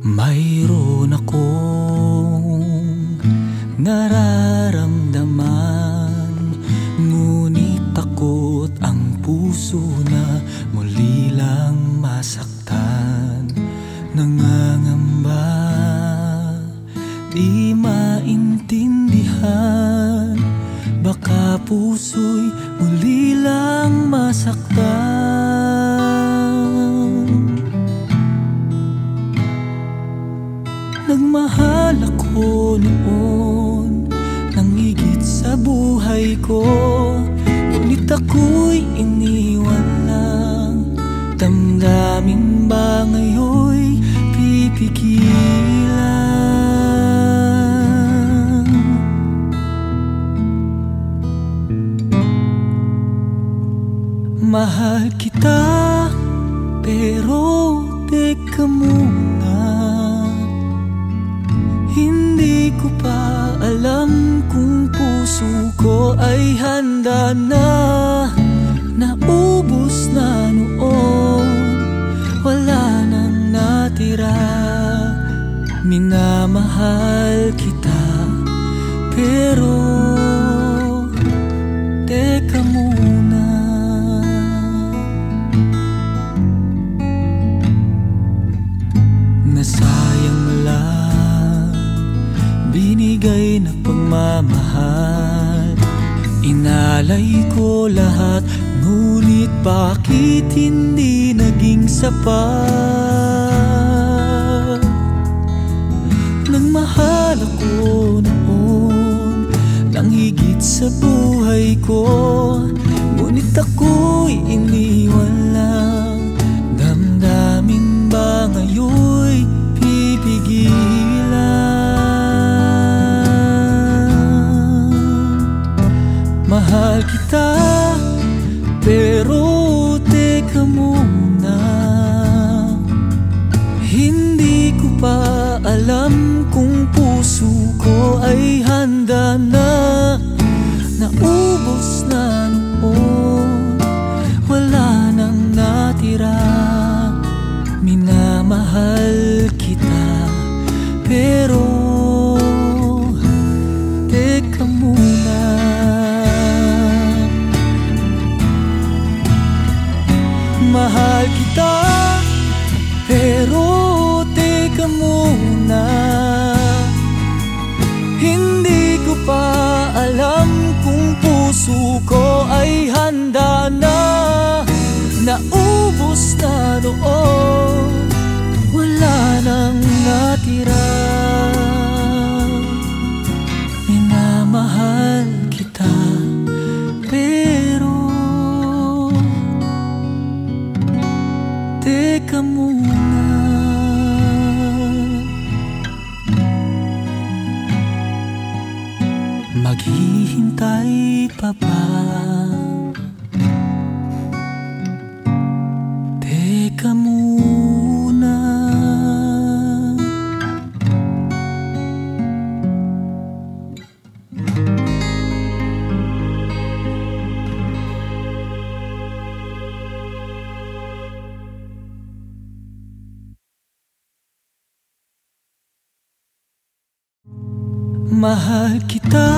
Mayroon akong nararamdaman, ngunit takot ang puso na muli lang masaktan. Nangangamba, di maintindihan, baka puso'y muli lang masaktan. Nagmahal ako noon nang higit sa buhay ko, ngunit ako'y iniwan lang. Damdamin ba ngayon'y pipigilan? Mahal kita, pero teka muna. Hindi ko pa alam kung puso ko ay handa na. Naubos na noon, wala nang natira. Minamahal kita, pero teka muna. Nasayang lang binigay na pagmamahal, inalay ko lahat, ngunit bakit hindi naging sapat? Nagmahal ako noon nang higit sa buhay ko, ngunit ako'y iniwan lang. Damdamin ba ngayon'y pipigilan? Mahal kita, pero teka muna. Hindi ko pa alam kung puso ko ay handa na. Naubos na noon, wala nang natira. Minamahal kita, pero teka muna. Mahal kita, pero teka muna. Hindi ko pa alam kung puso ko ay handa na. Naubos na noon, wala nang natira. Minamahal kita, pero teka muna. Maghihintay pa ba? Teka muna. Mahal kita,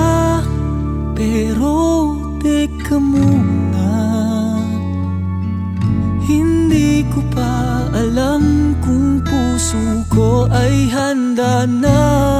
pero teka muna. Hindi ko pa alam kung puso ko ay handa na.